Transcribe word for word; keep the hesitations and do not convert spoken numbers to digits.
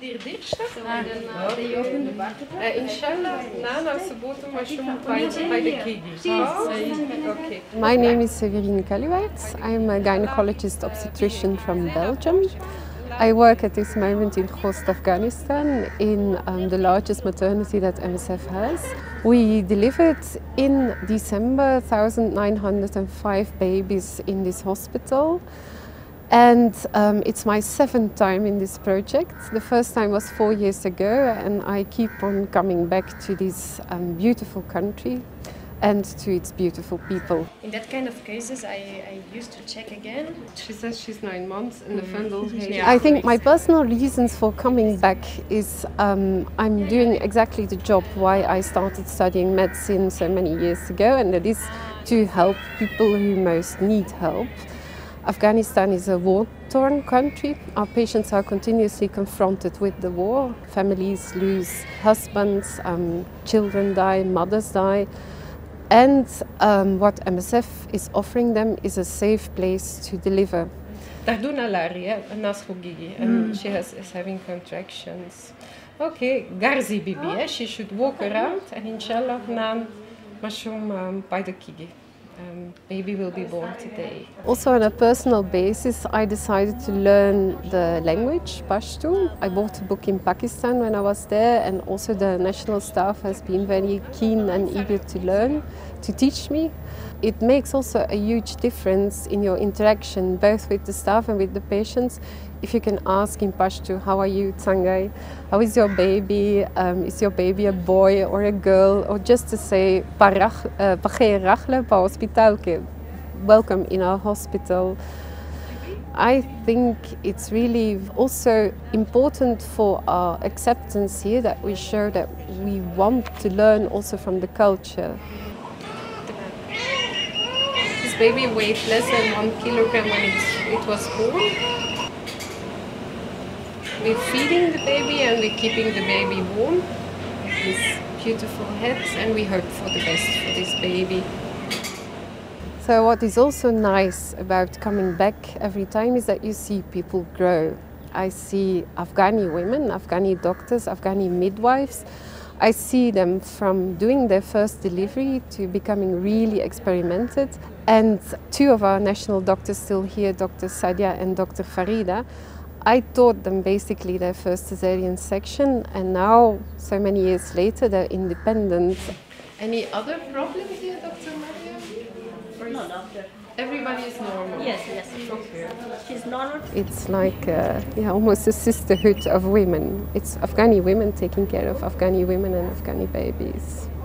dir dirsta? Inshallah, Nana, Subotu, Mashum, by the Kigis. Okay. My name is Severine Caluwaerts. I'm a gynecologist obstetrician from Belgium. I work at this moment in Khost, Afghanistan, in um, the largest maternity that M S F has. We delivered in December one thousand nine hundred five babies in this hospital. And um, it's my seventh time in this project. The first time was four years ago, and I keep on coming back to this um, beautiful country and to its beautiful people. In that kind of cases, I, I used to check again. She says she's nine months and mm-hmm. the fundal hair. Yeah. I think my personal reasons for coming back is um, I'm doing exactly the job why I started studying medicine so many years ago, and that is to help people who most need help. Afghanistan is a war-torn country. Our patients are continuously confronted with the war. Families lose husbands, um, children die, mothers die. And um, what M S F is offering them is a safe place to deliver. Tarduna Lari, Nasrugigi, and she has, is having contractions. Okay, Garzi Bibi, she should walk around, and inshallah, Nan Mashum by the Kigi. Um, baby will be born today. Also on a personal basis, I decided to learn the language, Pashto. I bought a book in Pakistan when I was there, and also the national staff has been very keen and eager to learn, to teach me. It makes also a huge difference in your interaction, both with the staff and with the patients. If you can ask in Pashto, how are you, Tsangai? How is your baby? Um, is your baby a boy or a girl? Or just to say, welcome in our hospital. I think it's really also important for our acceptance here that we show that we want to learn also from the culture. This baby weighed less than one kilogram when it, it was born. We're feeding the baby and we're keeping the baby warm with these beautiful heads, and we hope for the best for this baby. So what is also nice about coming back every time is that you see people grow. I see Afghani women, Afghani doctors, Afghani midwives. I see them from doing their first delivery to becoming really experimented. And two of our national doctors still here, Doctor Sadia and Dr Farida, I taught them basically their first Caesarean section, and now, so many years later, they're independent. Any other problems here, Doctor Maria? No, doctor. Everybody is normal? Yes, yes. Okay. She's normal. It's like uh, yeah, almost a sisterhood of women. It's Afghani women taking care of Afghani women and Afghani babies.